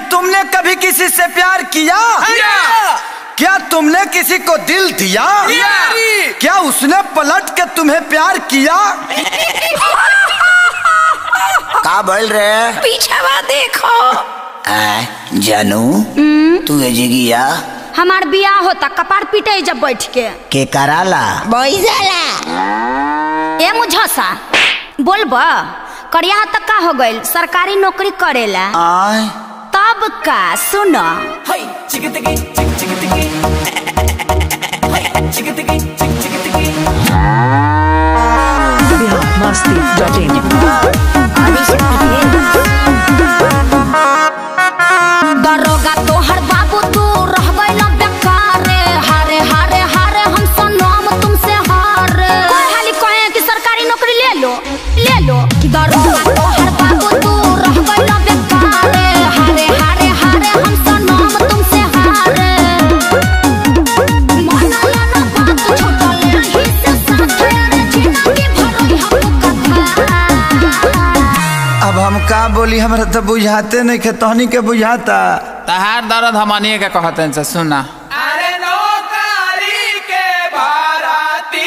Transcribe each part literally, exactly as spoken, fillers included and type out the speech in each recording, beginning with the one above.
तुमने कभी किसी से प्यार किया? क्या तुमने किसी को दिल दिया? क्या उसने पलट के तुम्हें प्यार किया? का बोल रहे? पीछे देखो। आ, जानू तू एजिगिया हमार बियाह होता कपार पीटे जब बैठ के के कराला बैसाला। ए मुझसा बोलबा करिया तक का हो गइल सरकारी नौकरी करेला आय तब का सुनो दरोगा तोहर बाबू तू रह गइल बेकार हारे हारे हारे हम सनम तुमसे हारे कोई हाली कहे कि सरकारी नौकरी ले लो ले लो दरोगा तोहर बाबू तू रह गइल बेकार हारे हारे हारे हम सनम तुमसे हारे मनला ना बात छोटले ही से साथे रे जिंदगी भरोई हम कथा। अब हम का बोली हमरा तो बुझाते नहीं के तहनी के बुझाता तहार दर्द हमनी के कहते से सुना। अरे नौकरी के भरती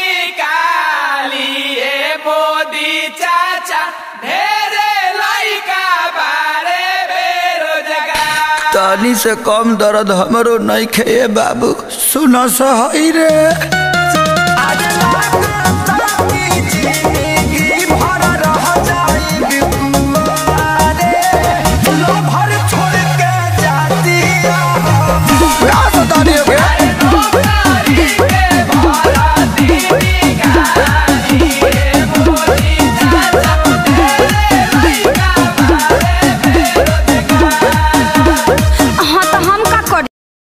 निकालिए मोदी चाचा ढेरे लइका बारे बेरोजगार। तहनी से कम दर्द हमरो नहीं खे बाबू सुनो सही रे भर